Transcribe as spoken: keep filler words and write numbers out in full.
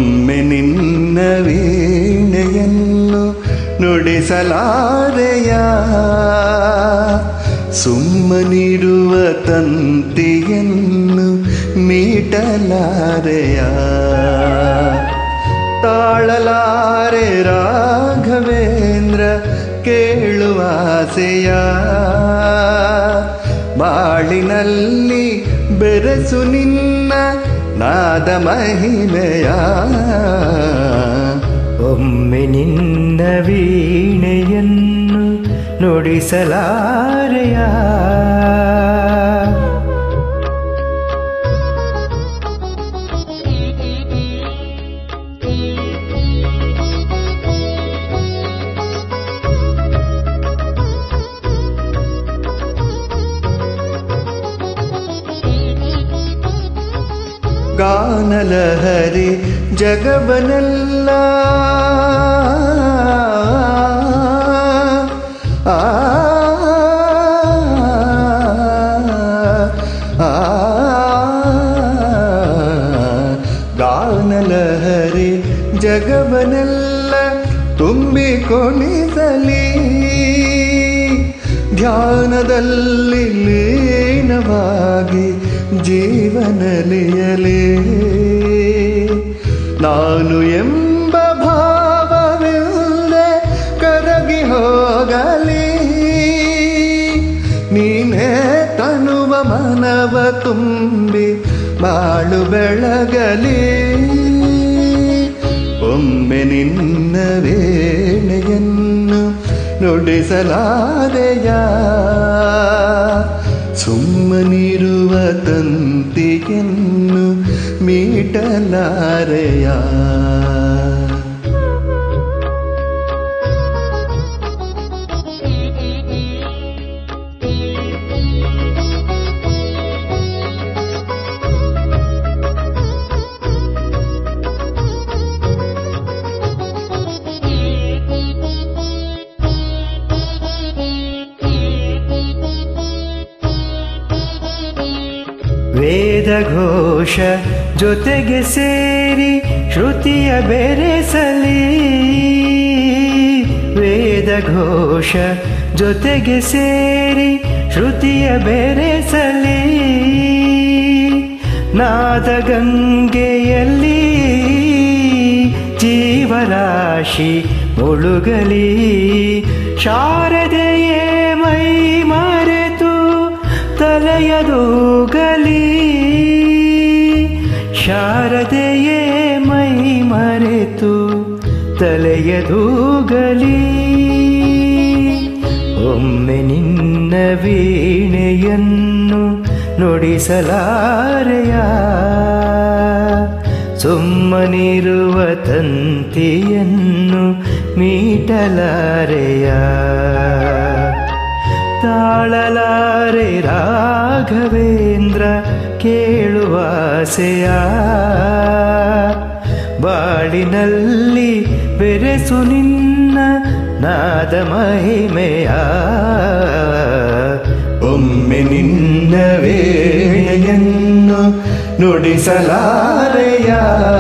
ಒಮ್ಮೆ ನಿನ್ನ ವೀಣೆಯನ್ನು ನುಡಿಸಲಾರೆಯ, ಸುಮ್ಮನಿರುವ ತಂತಿಯನ್ನು ಮೀಟಲಾರೆಯ. ತಾಳಲಾರೆ ರಾಘವೇಂದ್ರ ಕೇಳುವಾಸೆಯ, ಬಾಳಿನಲ್ಲಿ ಬೆರೆಸು ನಿನ್ನ ನಾದ ಮಹಿಮೆಯ. ಒಮ್ಮೆ ನಿನ್ನ ವೀಣೆಯನ್ನು ನುಡಿಸಲಾರೆಯ, ಗಾನಲಹರಿ ಜಗವನೆಲ್ಲ ಆ ಗಾನಲಹರಿ ಜಗವನೆಲ್ಲ ತುಂಬಿಕೊಣಿಸಲಿ, ಧ್ಯಾನದಲ್ಲಿ ಲೀನವಾಗಿ ಜೀವನಲಿಯಲೇ. ನಾನು ಎಂಬ ಭಾವವಿಲ್ಲದೆ ಕರಗಿ ಹೋಗಲಿ, ನೀನೇ ತನುವ ಮನವ ತುಂಬಿ ಬಾಳು ಬೆಳಗಲಿ. ಒಮ್ಮೆ ನಿನ್ನ ವೇಣೆಯನ್ನು ನುಡಿಸಲಾರೆಯ, ಸುಮ್ಮನಿರುವ ತಂತಿಯನ್ನು ಮೀಟಲಾರೆಯ. ವೇದಘೋಷ ಜೊತೆಗೆ ಸೇರಿ ಶ್ರುತಿಯ ಬೆರೆಸಲಿ, ವೇದಘೋಷ ಜೊತೆಗೆ ಸೇರಿ ಶ್ರುತಿಯ ಬೆರೆಸಲಿ. ನಾದಗಂಗೆಯಲ್ಲಿ ಜೀವರಾಶಿ ಮುಳುಗಲಿ, ಶಾರದೆಯೇ ಮೈ ಮರೆತು ತಲೆಯದೂಗಲಿ, ಶಾರದೆಯೇ ಮೈ ಮರೆತು ತಲೆಯದೂಗಲಿ. ಒಮ್ಮೆ ನಿನ್ನ ವೀಣೆಯನ್ನು ನುಡಿಸಲಾರೆಯ, ಸುಮ್ಮನಿರುವ ತಂತಿಯನ್ನು ಮೀಟಲಾರೆಯ. ತಾಳಲಾರೆ ರಾಘವೇಂದ್ರ ಕೇಳುವಾಸೆಯ, ಬಾಳಿನಲ್ಲಿ ಬೆರೆಸು ನಿನ್ನ ನಾದ ಮಹಿಮೆಯ. ಒಮ್ಮೆ ನಿನ್ನ ವೇಣೆಯನ್ನು ನುಡಿಸಲಾರೆಯ,